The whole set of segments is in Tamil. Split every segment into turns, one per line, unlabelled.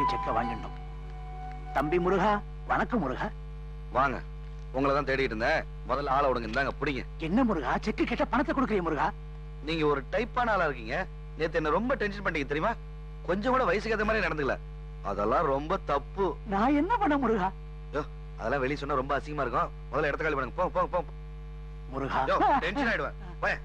செக்க வாங்கிடணும். தம்பி முருகா, வணக்கம் முருகா.
வாங்க, உங்களை தான் தேடிட்டு இருந்தேன். முதல்ல ஆளை விடுங்க. இந்தாங்க பிடிங்க.
என்ன முருகா, செக்கு கேட்ட பணத்தை கொடுக்குறீங்க முருகா?
நீங்க ஒரு டைப்பான ஆளா இருக்கீங்க. நேத்து என்ன ரொம்ப டென்ஷன் பண்ணீங்க தெரியுமா? கொஞ்சம் கூட வயசுக்கு ஏத்த மாதிரி நடந்துக்கல. அதெல்லாம் ரொம்ப தப்பு.
நான் என்ன பண்ண முருகா?
அதெல்லாம் வெளிய சொன்னா ரொம்ப அசிங்கமா இருக்கும். முதல்ல இடத்த காலி பண்ணுங்க. போ போ போ
முருகா.
டென்ஷன் ஆயிடுவேன். போய்.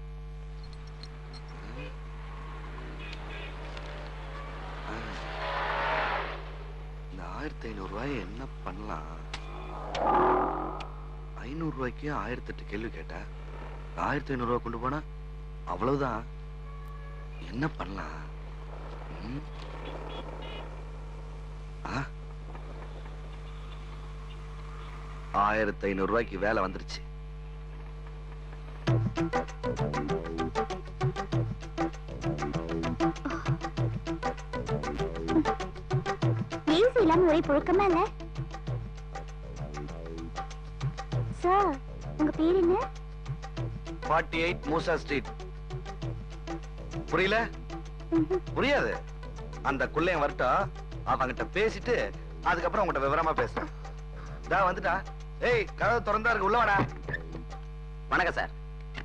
1500 ரூபாய் என்ன பண்ணலாம்? 500 ரூபாய்க்கு 1008 கேள்வி கேட்டா 1500 ரூபாய் கொண்டு போனா அவ்வளவுதான். என்ன பண்ணலாம்? 1500 ரூபாய்க்கு வேலை வந்துருச்சு.
ஒரே புழுக்கமா இல்ல சார்? உங்க பேர் என்ன?
48 மூசா ஸ்ட்ரீட். புரியல? புரியாது. அந்த குள்ளையன் வரட்டும், அவங்கிட்ட பேசிட்டு அதுக்கப்புறம் உங்ககிட்ட விவரமா பேசுறேன். டா வந்துட்டா. ஏய், கதவு திறந்தா இருக்கு, உள்ள வாடா.
வணக்கம் சார்.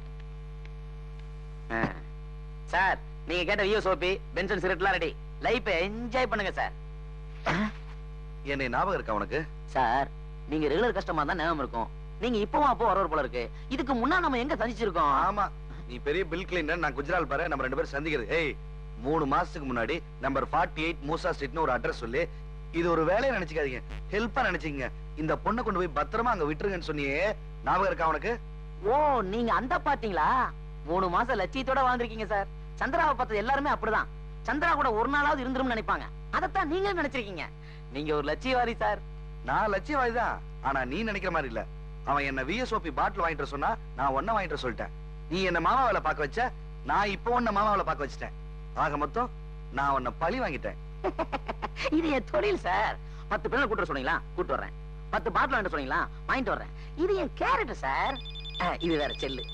சார், நீங்க கேட்ட வியோசோபி பென்சன் சிகரெட்லாம் ரெடி. லைஃப் என்ஜாய் பண்ணுங்க சார்.
என்ன ஞாபகம் இருக்கா உனக்கு?
சார், நீங்க ரெகுலர் கஸ்டமர் தான் ஞாபகம் இருக்கும். நீங்க இப்பவும் அப்போ வரவர் போல இருக்கு. இதுக்கு முன்னா நம்ம எங்க சந்திச்சிருக்கோம்?
ஆமா, நீ பெரிய பில் கிளீனர், நான் குஜரால் பாரு. நம்ம ரெண்டு பேரும் சந்திக்கிறது. ஏய், 3 மாசத்துக்கு முன்னாடி நம்பர் 48 மூசா ஸ்ட்ரீட்னு ஒரு அட்ரஸ் சொல்லி, இது ஒரு வேலையை நினைச்சுக்காதீங்க, ஹெல்ப்பா நினைச்சீங்க. இந்த பொண்ணை கொண்டு போய் பத்திரமா அங்க விட்டுருங்கன்னு சொன்னியே, ஞாபகம் இருக்கா உனக்கு?
ஓ, நீங்க அந்த பாத்தீங்களா? 3 மாசம் லட்சியத்தோட வாழ்ந்திருக்கீங்க சார். சந்திராவை பார்த்தது எல்லாருமே அப்படிதான். சந்திரா கூட ஒரு நாளாவது இருந்துரும் நினைப்பாங்க. அதத்தான் நீங்க நினைச்சிருக்கீங்க. நீங்க ஒரு லட்சியவாதி சார்.
நான் லட்சியவாதி தான், ஆனா நீ நினைக்கிற மாதிரி இல்ல. அவன் என்ன விஎஸ்ஓபி பாட்டில் வாங்கிட்டு சொன்னா, நான் ஒன்ன வாங்கிட்டு சொல்லிட்டேன். நீ என்ன மாமா வேலை பார்க்க வச்ச, நான் இப்போ உன்ன மாமா வேலை பார்க்க வச்சிட்டேன். ஆக மொத்தம் நான் உன்னை பழி வாங்கிட்டேன்.
இது என் தொழில் சார். 10 பேரை கூட்டு சொன்னீங்களா, கூட்டு வர்றேன். 10 பாட்டில் வாங்கிட்டு சொன்னீங்களா, வாங்கிட்டு வர்றேன். இது என் கேரக்டர் சார். இது வேற செல்லு.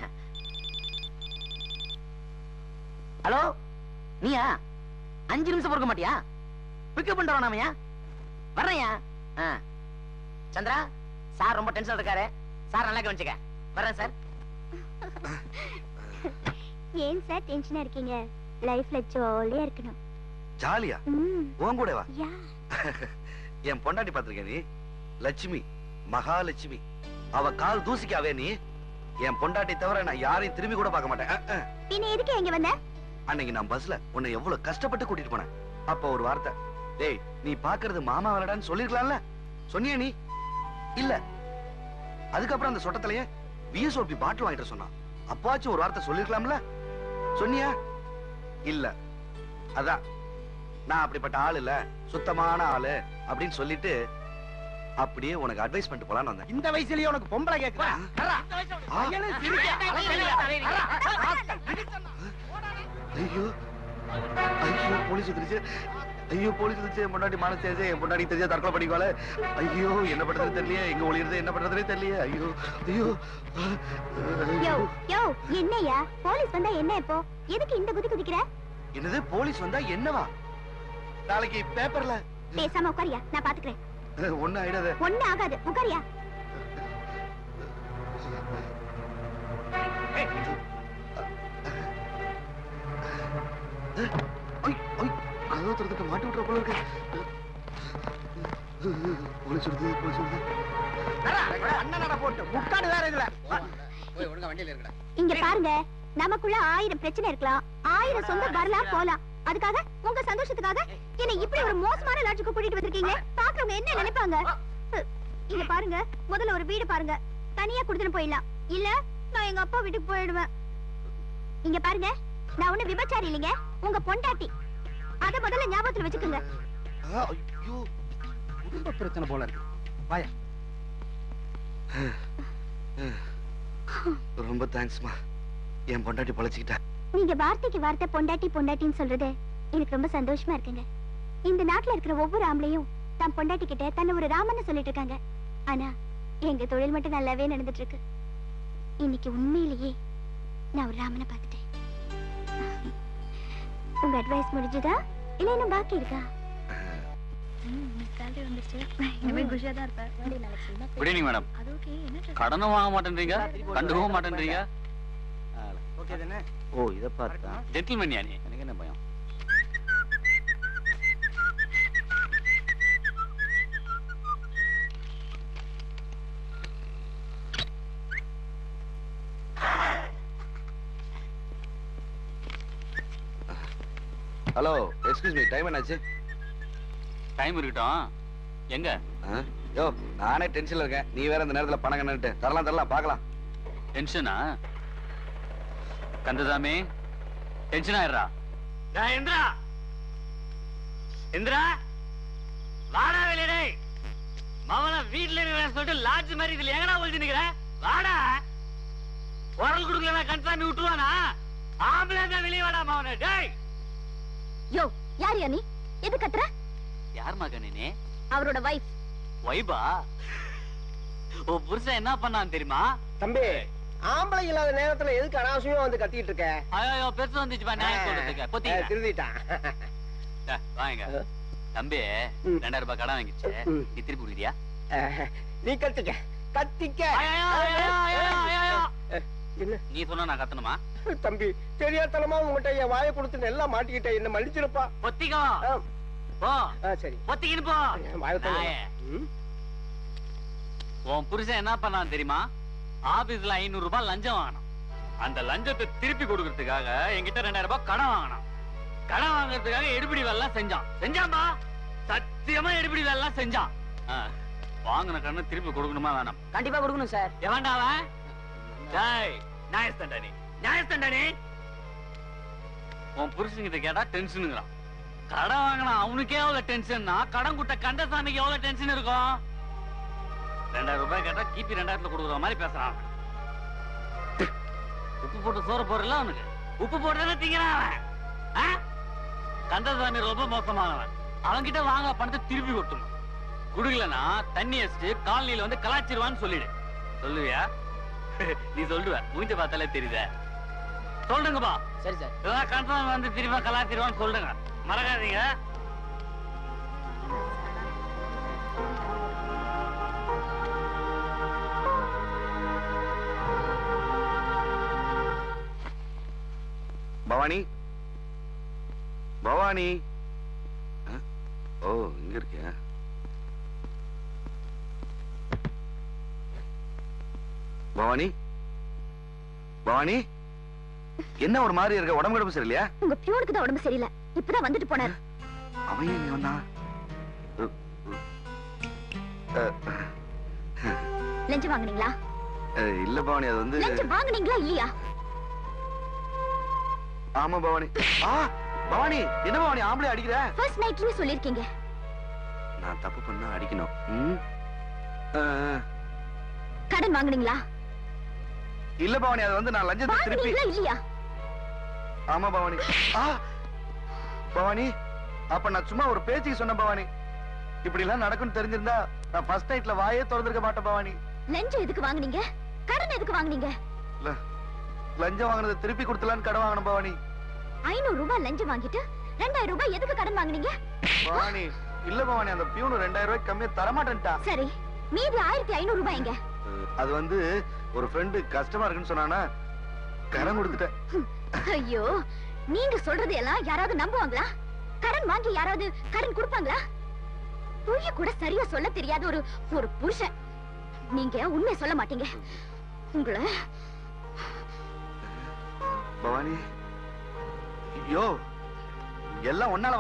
ஹலோ, நீயா? 5 நிமிஷம் பொறுக்க மாட்டியா? பிக்கப் பண்ணிட்டு வரணுமையா? வர்றையா? சந்திரா, சார் ரொம்ப டென்ஷன் இருக்காரு. சார் நல்லா கவனிச்சுக்க. வர்றேன் சார்.
ஏன் சார் டென்ஷனா இருக்கீங்க? லைஃப்ல ஜாலியா இருக்கணும்.
ஜாலியா? உன் கூட வா. என் பொண்டாட்டி பாத்திருக்கேன் நீ? லட்சுமி, மகாலட்சுமி. அவ கால் தூசிக்காவே நீ. என் பொண்டாட்டி தவிர நான் யாரையும் திரும்பி கூட பார்க்க மாட்டேன்.
பின்ன எதுக்கு எங்க வந்த?
அன்னைக்கு நான் பஸ்ல உன்னை எவ்வளவு கஷ்டப்பட்டு கூட்டிட்டு போனேன். அப்ப ஒரு வார்த்தை, டேய் நீ பாக்குறது மாமா வரடான்னு சொல்லிருக்கலாம்ல. சொன்னியா நீ? இல்ல. அதுக்கப்புறம் அந்த சொட்டத்திலேயே விஎஸ்ஓபி பாட்டில் வாங்கிட்டு சொன்னான். அப்பாச்சும் ஒரு வார்த்தை சொல்லிருக்கலாம்ல. சொன்னியா? இல்ல. அதான் நான் அப்படிப்பட்ட ஆள் இல்ல, சுத்தமான ஆளு அப்படின்னு சொல்லிட்டு அப்படியே உனக்கு அட்வைஸ் பண்ணிட்டு போலான்னு வந்தேன்.
இந்த வயசுலயே உனக்கு பொம்பளை கேக்குறா?
ஐயோ ஐயோ, போலீஸ் வந்துருச்சு. ஐயோ, போலீஸ் வந்துச்சு. என் பொண்டாட்டி மானசேஜ், என் பொண்டாட்டி தெரிஞ்சா தற்கொலை பண்ணிக்குவாளே. ஐயோ, என்ன பண்றதுன்னு தெரியலையே, எங்க ஒளியிறது என்ன பண்றதுனே தெரியலையே. ஐயோ ஐயோ.
யோ யோ, என்னையா போலீஸ் வந்தா என்ன? இப்போ எதுக்கு இந்த குதி குதிக்கிற?
என்னது போலீஸ் வந்தா என்னவா? நாளைக்கு பேப்பர்ல.
பேசாம உட்காரியா, நான் பாத்துக்கிறேன்.
ஒண்ணு ஆயிடாத.
ஒண்ணு ஆகாது, உட்காரியா.
கதவு திறந்துட்டு மாட்டி விட்டுற போல இருக்கு. போலீஸ் வருது, போலீஸ் வருது.
அண்ணன் போட்டு முக்காடு வேற இதுல.
இங்க பாருங்க, நமக்குள்ள 1000 பிரச்சனை இருக்கலாம், 1000 சொந்தம் வரலாம் போலாம். அதுக்காக உங்க சந்தோஷத்துக்காக என்ன இப்படி ஒரு மோசமான லாட்ஜுக்கு கூட்டிட்டு வந்திருக்கீங்க. பாக்குறவங்க என்ன நினைப்பாங்க? இங்க பாருங்க, முதல்ல ஒரு வீடு பாருங்க, தனியா குடுத்துட்டு போயிடலாம். இல்ல நான் எங்க அப்பா வீட்டுக்கு போயிடுவேன். இங்க பாருங்க, நான் ஒண்ணு விபச்சாரி இல்லைங்க, உங்க பொண்டாட்டி. அத முதல்ல ஞாபகத்துல வச்சுக்கோங்க.
ஐயோ,
குடும்ப பிரச்சனை போல இருக்கு. வாயா.
ரொம்ப தேங்க்ஸ்மா. என் பொண்டாட்டி பழச்சிக்கிட்டா.
நீங்க வார்த்தைக்கு வார்த்தை பொண்டாட்டி பொண்டாட்டின்னு சொல்றது எனக்கு ரொம்ப சந்தோஷமா இருக்குங்க. இந்த நாட்டுல இருக்கிற ஒவ்வொரு ஆம்பளையும் தன் பொண்டாட்டி கிட்ட தன்னை ஒரு ராமன்னு சொல்லிட்டு இருக்காங்க. ஆனா எங்க தொழில் மட்டும் நல்லாவே நடந்துட்டு இருக்கு. இன்னைக்கு உண்மையிலேயே நான் ஒரு ராமனை பார்த்துட்டேன். உங்க அட்வைஸ் முடிஞ்சதா இல்ல இன்னும் பாக்கி இருக்கா?
Good evening madam. கடனும் வாங்க மாட்டேன்றீங்க, கண்டுக்கவும் மாட்டேன்றீங்க.
ஓகே தானே?
ஓ இத பார்த்தா
ஜென்டில்மேன் யா நீ, எனக்கு என்ன பயம்?
ஹலோ, எக்ஸ்கியூஸ் மீ, டைம் என்னாச்சு?
டைம் இருக்கட்டும். எங்க?
யோ, நானே டென்ஷன்ல இருக்கேன். நீ வேற இந்த நேரத்துல பணம் கண்ணுட்டு தரலாம் பார்க்கலாம்.
டென்ஷனா? கந்தசாமி டென்ஷன் ஆயிடுறா. இந்திரா, இந்திரா வாடா வெளியே. மவன வீட்டுல இருக்கிற சொல்லிட்டு லாட்ஜ் மாதிரி இதுல எங்கடா ஒழிச்சு நிக்கிற? வாடா. உரல் குடுக்கலனா கந்தசாமி விட்டுருவானா? ஆம்பளை வெளியே வாடா மவன. டேய்
யோ, யார் யா நீ? எது கத்துற?
யார் மகனே நீ?
அவரோட வைஃப்.
வைபா? ஓ புருஷன் என்ன பண்ணான்னு தெரியுமா?
தம்பி, ஆம்பளை இல்லாத நேரத்துல எதுக்கு அனாவசியமா வந்து கத்திட்டு இருக்க?
ஐயோ பெருசு வந்துச்சு பா நியாயம் சொல்றதுக்கு. பொத்திங்க.
திருந்திட்டான்.
வாங்க. தம்பி 2000 ரூபாய் கடன் வாங்கிச்சு. நீ திருப்பி கொடுக்குறியா?
நீ கத்திக்க. என்ன
நீ சொன்னா நான் கத்தணுமா?
தம்பி, தெரியாதனமா உங்ககிட்ட என் வாயை கொடுத்து எல்லாம் மாட்டிக்கிட்டேன். என்ன மன்னிச்சிருப்பா.
பொத்திக்கோ. போ.
சரி,
பொத்திக்கின்னு போ.
வாயை
உன் புருஷன் என்ன பண்ணான் தெரியுமா? ஆபீஸ்ல 500 ரூபாய் லஞ்சம் வாங்கினான். அந்த லஞ்சத்தை திருப்பி கொடுக்கறதுக்காக என்கிட்ட 2000 ரூபாய் கடன் வாங்கினான். கடன் வாங்குறதுக்காக எடுபிடி வேலை செஞ்சான்பா. சத்தியமா எடுபிடி வேலை செஞ்சான். வாங்கின கடன் திருப்பி கொடுக்கணுமா வேணாம்?
கண்டிப்பா கொடுக்கணும் சார்.
எவன்டாவ? டேய், நியாயஸ்தண்டனே. உன் புருஷன்கிட்ட கேட்டா டென்ஷனுங்கிறான். கடன் வாங்கினா அவனுக்கே எவ்வளவு டென்ஷன்னா, கடன் குட்ட கந்தசாமிக்கு எவ்வளவு டென்ஷன் இருக்கும்? 2000 ரூபாய் கேட்டா கிபி 2000 கொடுக்குற மாதிரி பேசுறான். உப்பு போட்டு சோறு போறல அவனுக்கு. உப்பு போட்டுதானே திங்கிறான் அவன். கந்தசாமி ரொம்ப மோசமானவன். அவன்கிட்ட வாங்க பணத்தை திருப்பி கொடுத்துணும். குடுக்கலன்னா தண்ணி அடிச்சு காலனியில வந்து கலாச்சிருவான்னு சொல்லிடு. சொல்லுவியா? நீ சொல்லுவ, மூஞ்ச பார்த்தாலே தெரியுத. சொல்லுங்கப்பா.
சரி சார்.
கந்தசாமி வந்து திரும்ப கலாச்சிருவான்னு சொல்லுங்க, மறக்காதீங்க.
பவானி, பவானி. ஓ, இங்க இருக்கியா? பவானி, பவானி, என்ன ஒரு மாதிரி இருக்க? உடம்பு சரியில்லையா?
உங்க பியூனுக்கு தான் உடம்பு சரியில்லை. இப்பதான் வந்துட்டு போனார்.
அவன் ஏன் வந்தா?
லஞ்சம் வாங்குனீங்களா?
இல்ல பவானி, அது வந்து
லஞ்சம் வாங்குனீங்களா இல்லையா?
ஆமா பவானி. பவானி, என்ன பவானி ஆம்பளை அடிக்கிற?
ஃபர்ஸ்ட் நைட்லயே சொல்லிருக்கீங்க.
நான் தப்பு பண்ணா அடிக்கணும்.
கடன் வாங்குனீங்களா?
இல்ல பவானி, அது வந்து நான் லஞ்சத்தை திருப்பி.
வாங்குனீங்களா இல்லையா?
ஆமா பவானி. பவானி, அப்ப நான் சும்மா ஒரு பேச்சுக்கு சொன்னேன் பவானி. இப்படி எல்லாம் நடக்கும்னு தெரிஞ்சிருந்தா நான் ஃபர்ஸ்ட் நைட்ல வாயே திறந்திருக்க மாட்டேன் பவானி.
லஞ்சம் எதுக்கு வாங்குனீங்க? கடன் எதுக்கு வாங்குனீங்க?
லஞ்சம் வாங்குனதை திருப்பி கொடுத்தலான்னு கடன் வாங்கணும் பவானி.
500 ரூபாய் லஞ்சம் வாங்கிட்டு 2000 ரூபாய் எதுக்கு கடன் வாங்குனீங்க?
பவானி, இல்ல பவானி, அந்த பியூனு 2000 ரூபாய்க்கு கம்மியா தரமாட்டேன்டா.
சரி, மீதி 1500 ரூபாய் எங்க?
அது வந்து ஒரு ஃப்ரெண்டு கஷ்டமா இருக்குன்னு சொன்னானா, கடன் கொடுத்துட்டேன்.
ஐயோ, நீங்க சொல்றது எல்லாம் யாராவது நம்புவாங்களா? கடன் வாங்கி யாராவது கடன் கொடுப்பாங்களா? பொய்ய கூட சரியா சொல்ல தெரியாத ஒரு புருஷன். நீங்க உண்மையை சொல்ல மாட்டீங்க. உங்களை
பவானி, ஐயோ, எல்லாம் ஒன்னால